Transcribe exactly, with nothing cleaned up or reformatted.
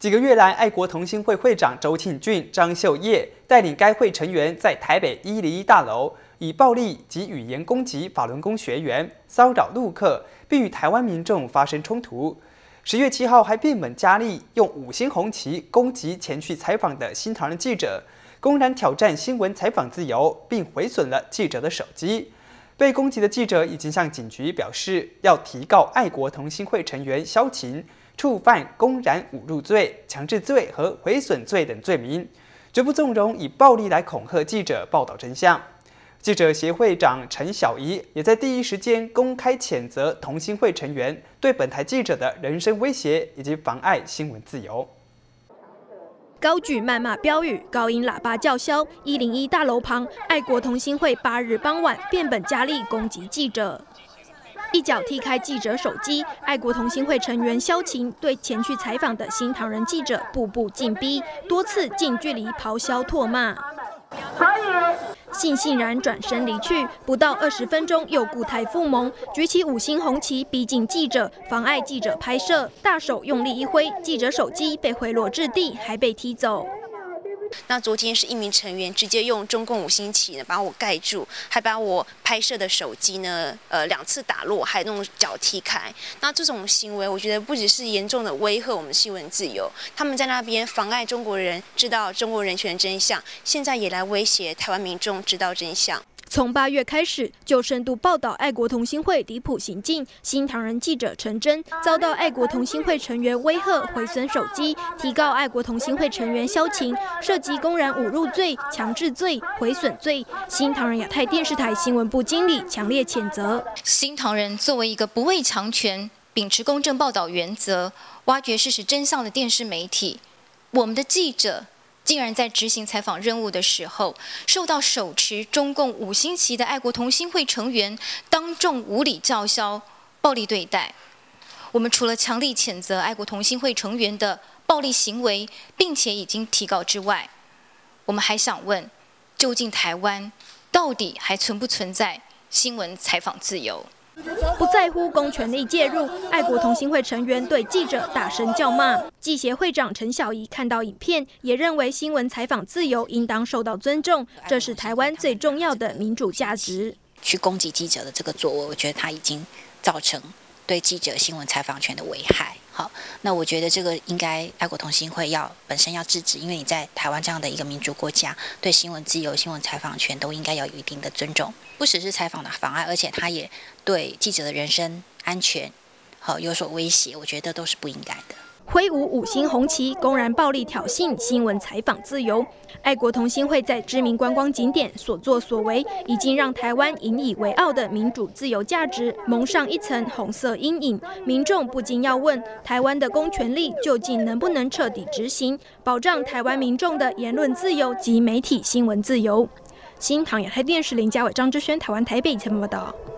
几个月来，爱国同心会会长周庆俊、张秀叶带领该会成员在台北一零一大楼以暴力及语言攻击法轮功学员，骚扰陆客，并与台湾民众发生冲突。十月七号还变本加厉，用五星红旗攻击前去采访的新唐人记者，公然挑战新闻采访自由，并毁损了记者的手机。被攻击的记者已经向警局表示，要提告爱国同心会成员萧琴触犯公然侮辱罪、强制罪和毁损罪等罪名，绝不纵容以暴力来恐吓记者报道真相。记者协会长陈小怡也在第一时间公开谴责同心会成员对本台记者的人身威胁以及妨碍新闻自由。 高举谩骂标语，高音喇叭叫嚣，一零一大楼旁，爱国同心会八日傍晚变本加厉攻击记者。一脚踢开记者手机，爱国同心会成员萧琴对前去采访的新唐人记者步步进逼，多次近距离咆哮唾骂。悻悻然转身离去，不到二十分钟又故态复萌，举起五星红旗逼近记者，妨碍记者拍摄，大手用力一挥，记者手机被挥落至地，还被踢走。 那昨天是一名成员直接用中共五星旗呢把我盖住，还把我拍摄的手机呢，呃两次打落，还弄脚踢开。那这种行为，我觉得不只是严重的威吓我们新闻自由，他们在那边妨碍中国人知道中国人权真相，现在也来威胁台湾民众知道真相。 从八月开始，就深度报道爱国同心会离谱行径，新唐人记者陈真遭到爱国同心会成员威吓、毁损手机，提告爱国同心会成员萧琴涉及公然侮辱罪、强制罪、毁损罪。新唐人亚太电视台新闻部经理强烈谴责。 新唐人作为一个不畏强权、秉持公正报道原则、挖掘事实真相的电视媒体，我们的记者竟然在执行采访任务的时候，受到手持中共五星旗的爱国同心会成员当众无理叫嚣、暴力对待。我们除了强力谴责爱国同心会成员的暴力行为，并且已经提告之外，我们还想问，究竟台湾到底还存不存在新闻采访自由？ 不在乎公权力介入，爱国同心会成员对记者大声叫骂。记协会长陈小怡看到影片，也认为新闻采访自由应当受到尊重，这是台湾最重要的民主价值。 去攻击记者的这个作为，我觉得他已经造成对记者新闻采访权的危害。好，那我觉得这个应该爱国同心会要本身要制止，因为你在台湾这样的一个民主国家，对新闻自由、新闻采访权都应该要有一定的尊重，不只是采访的妨碍，而且他也对记者的人身安全好有所威胁，我觉得都是不应该的。 挥舞五星红旗，公然暴力挑衅新闻采访自由。爱国同心会在知名观光景点所作所为，已经让台湾引以为傲的民主自由价值蒙上一层红色阴影。民众不禁要问：台湾的公权力究竟能不能彻底执行，保障台湾民众的言论自由及媒体新闻自由？新唐亚太电视林家伟、张之轩，台湾台北采访报道。